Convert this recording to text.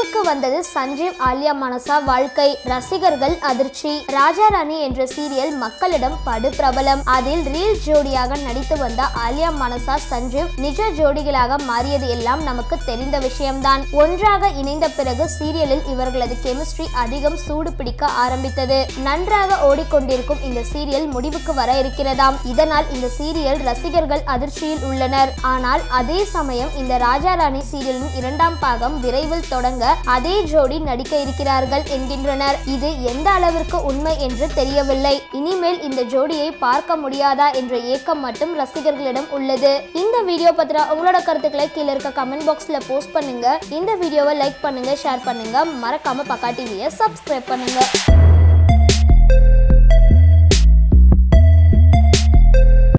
முடிவுக்கு வந்தது சஞ்சீவ் ஆலியா மனசா வாழ்க்கை. ரசிகர்கள் அதிர்ச்சி. ராஜா ராணி என்ற சீரியல் மக்களிடம் படு பிரபலம். அதில் ரீல் ஜோடியாக நடித்து வந்த ஆலியா மனசா சஞ்சீவ் நிஜ ஜோடிகளாக மாறியது எல்லாம் நமக்கு தெரிந்த விஷயம்தான். ஒன்றாக இணைந்த பிறகு சீரியலில் இவர்களது கெமிஸ்ட்ரி அதிகம் சூடு பிடிக்க ஆரம்பித்தது. நன்றாக ஓடிக்கொண்டிருக்கும் இந்த சீரியல் முடிவுக்கு வர இருக்கிறதாம். இதனால் இந்த சீரியல் ரசிகர்கள் அதிர்ச்சியில் உள்ளனர். ஆனால் அதே சமயம் இந்த ராஜா ராணி சீரியலின் இரண்டாம் பாகம் விரைவில் தொடங்க அதே ஜோடி நடிக்க இருக்கிறார்கள் என்கின்றனர். இது எந்த அளவிற்கு உண்மை என்று தெரியவில்லை. இனிமேல் இந்த ஜோடியை பார்க்க முடியாதா என்ற ஏக்கம் மட்டும் ரசிகர்களிடம் உள்ளது. இந்த வீடியோ பத்திர உங்களோட கருத்துக்களை கீழே இருக்க கமெண்ட் பாக்ஸ்ல போஸ்ட் பண்ணுங்க. இந்த வீடியோவை லைக் பண்ணுங்க, ஷேர் பண்ணுங்க, மறக்காம பக்கா டிவியை சப்ஸ்கிரைப் பண்ணுங்க.